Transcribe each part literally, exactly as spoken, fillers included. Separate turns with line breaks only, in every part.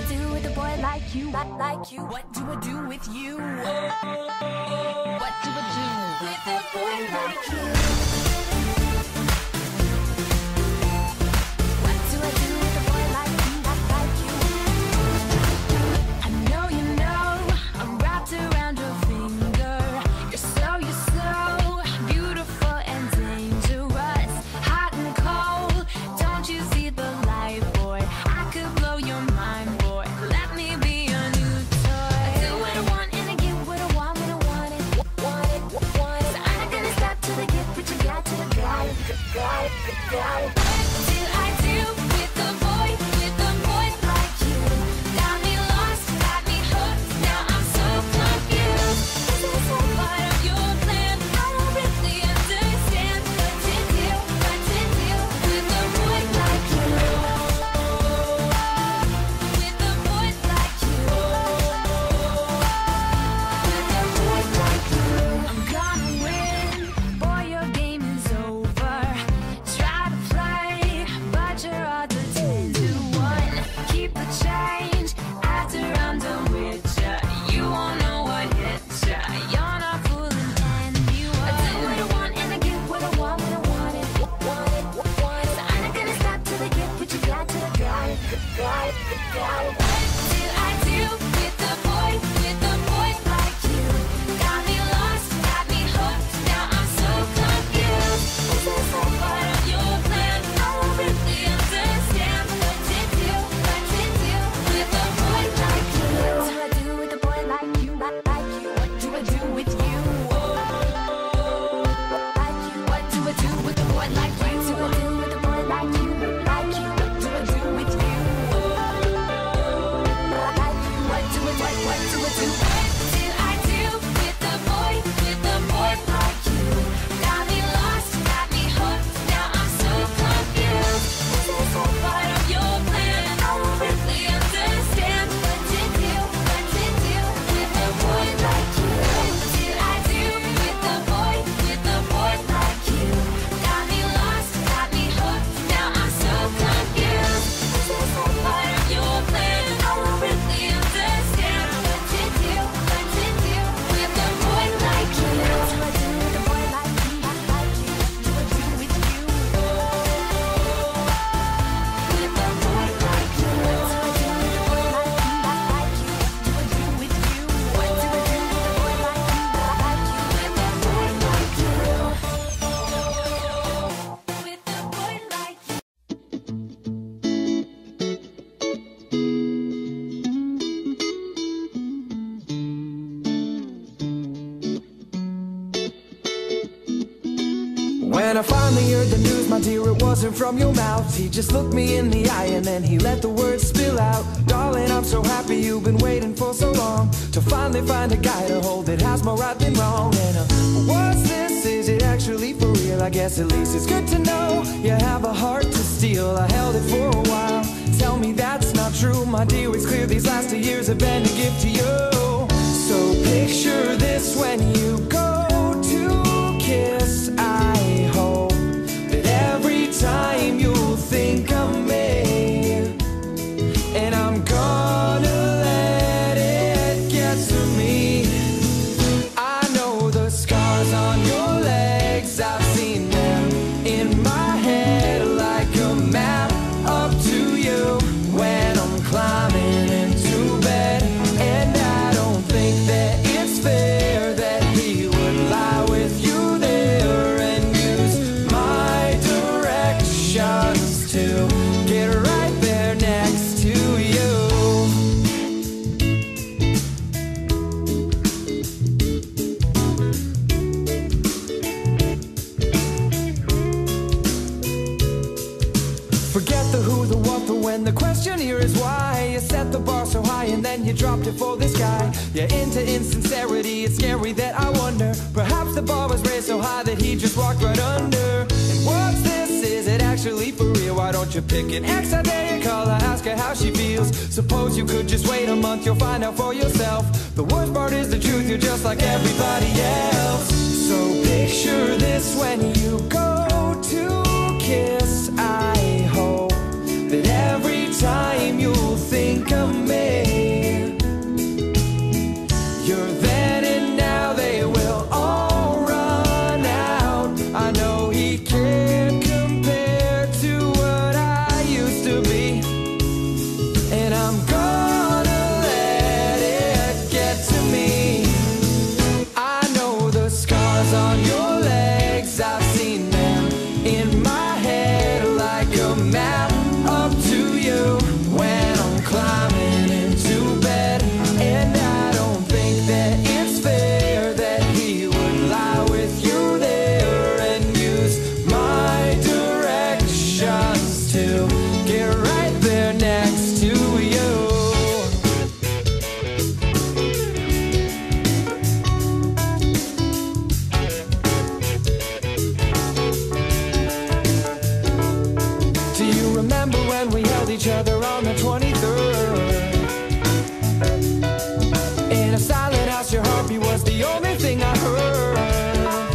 do with a boy like you? Like, like you? What do I do with you? What do I do with a boy like you? What do I do with a boy like you? Like, like you? I know you know I'm wrapped around your finger. You're so, you're so beautiful and dangerous, hot and cold. Don't you see the light, boy? I could blow your mind, boy. Let me be your new toy. I do what I want and I get what I want when I want it. Want it, want it. So I'm not gonna stop till I get what you got, till I got it, got it, got it. What do I do with a boy, with a boy like you? Got me lost, got me hooked. Now I'm so confused. Is this all part of your plan? I don't really understand what to do, what to do with a boy like you. With a boy like you. With a boy like you. I'm gonna win. Boy, your game is over. Try to play, but you're all the ten to one. Keep the change after I'm done with ya. You won't know what hit ya. You're not fooling anyone. I do what I want and I get what I want when I want it. Want it, want it. So I'm not gonna stop till I get what you got, till I got it, got it, got it. What do I do with a boy, with a boy like you? Got me lost, got me hooked. Now I'm so confused. Is this all part of your plan? I don't really understand what to do, what to do with a boy like you. What do I do with a boy like you? Like, like you? What do I do with you? Like you? What do I do with a boy like you? What do I do with a boy like you? Like you? What do I do with you? Like you? What do I, what, what do I do? What do I do with a boy, with a boy like you? Got me lost, got me hooked. Now I'm so confused. Is this all part of your plan? I don't really understand what to do, what to do with a boy like you. What do I do with a boy, with a boy like you? Got me lost, got me hooked. Now I'm so confused. Is this all part of your plan? I don't really understand what to do, what to do with a boy like you. What do I do with a boy like you? Like you? What do I do with you? With a boy like you. What do I do with a boy like you? Like you? What do I do with you? What do I do with a boy like you? Like you? With a boy like you. With a boy like you.
When I finally heard the news, my dear, it wasn't from your mouth. He just looked me in the eye and then he let the words spill out. Darling, I'm so happy you've been waiting for so long to finally find a guy to hold that has more right than wrong. And uh, what's this? Is it actually for real? I guess at least it's good to know you have a heart to steal. I held it for a while. Tell me that's not true, my dear. It's clear these last two years have been a gift to you. So picture this when you go to kiss. I hope that every time you'll think of me, and I'm gonna let it get to me. I know the scars on your legs, I've seen them in my head like a map up to you when I'm climbing into bed. And I don't think that it's fair that he would lie with you there and use my directions to get right there next to you. Forget the who, the what, the when. The question here is why you set the bar so high and then you dropped it for this guy. You're into insincerity, it's scary that I wonder. Perhaps the bar was raised so high that he just walked right under. And what's this? Is it actually for real? Why don't you pick an ex? I dare you call her, ask her how she feels. Suppose you could just wait a month, you'll find out for yourself. The worst part is the truth, you're just like everybody else. So picture this when you go to kiss. I hope that every time you'll think of me, on your legs, I've seen them in my head like a map up to you when I'm climbing into bed. And I don't think that it's fair that he would lie with you there and use my directions to get right there next to you. Do you remember when we held each other on the twenty-third? In a silent house, your heartbeat was the only thing I heard.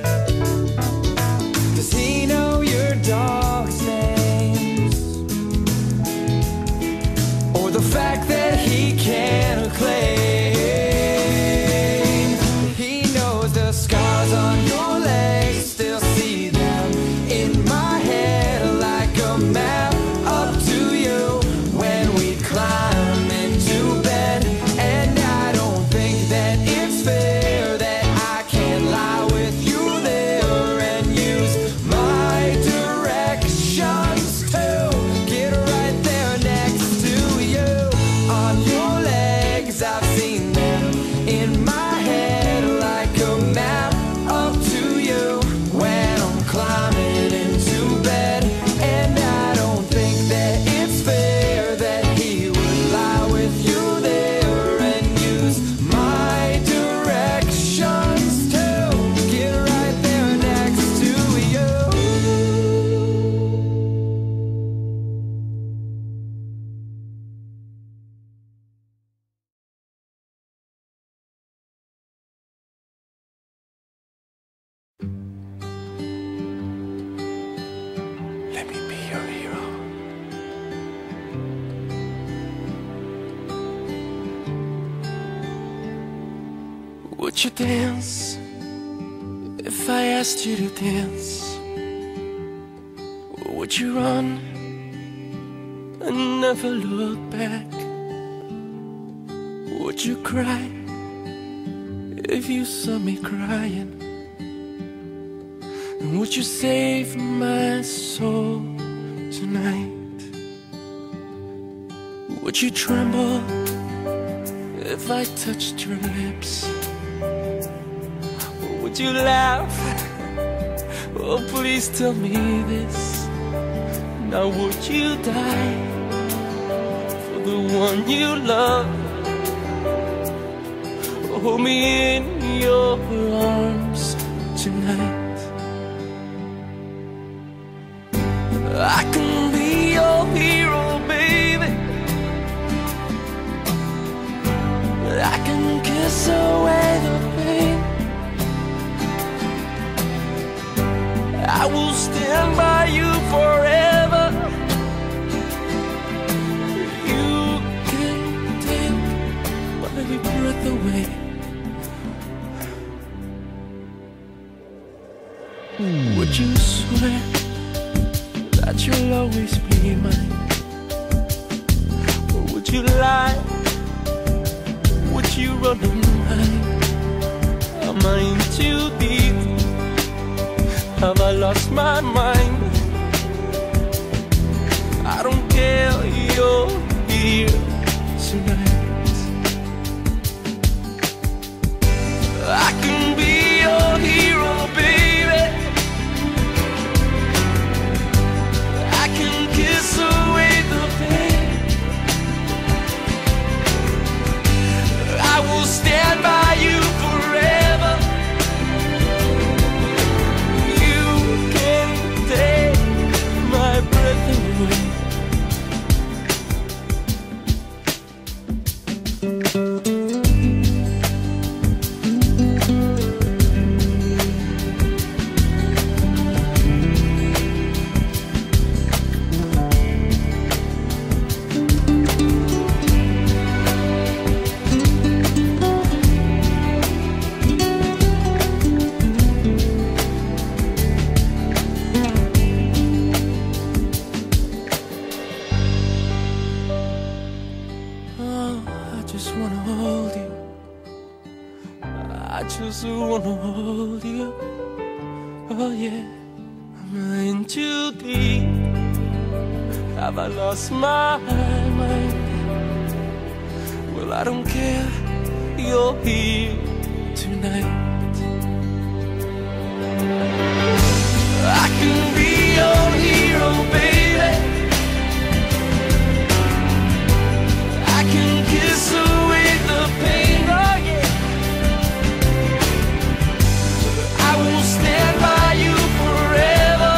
Does he know your dog's names? Or the fact that he can't claim? He knows the scars on your legs, still see them in my head like a map up to you when we climb into bed. And I don't think that it's fair that I can't lie with you there and use my directions to get right there next to you. On your legs, I've seen them in my head like a map up to you when I'm climbing into bed. And I don't think that it's fair that he would lie with you there and use my directions to get right there next to you. Let me be your hero. Would you dance if I asked you to dance? Or would you run and never look back? Would you cry if you saw me crying? And would you save my soul tonight? Would you tremble if I touched your lips? Or would you laugh? Oh, please tell me this. Now would you die for the one you love? Hold me in your arms tonight. I can be your hero, baby. I can kiss away the pain. I will stand by you forever. You can take my breath away. Would you swear that you'll always be mine? Or would you lie? Would you run and hide? Am I in too deep? Have I lost my mind? I don't care, you're here tonight. I can be your hero, baby. I can kiss away the pain. I will stand by you forever. You can
Oh yeah, am I in too deep? Have I lost my mind? Well, I don't care, you're here tonight. I can be your hero, baby. I can kiss away the pain, oh yeah. I will stand by you forever.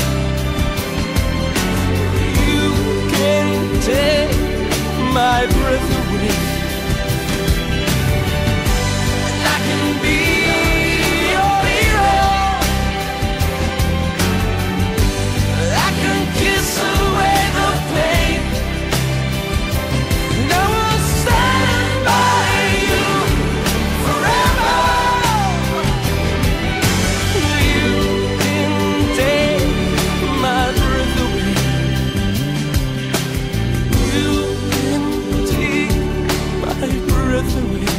You can take my breath away, and I can be your hero. I can kiss away the pain, and I will stand by you forever. You can take my breath away. You can take my breath away.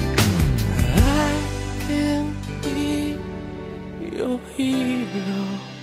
I can be your hero.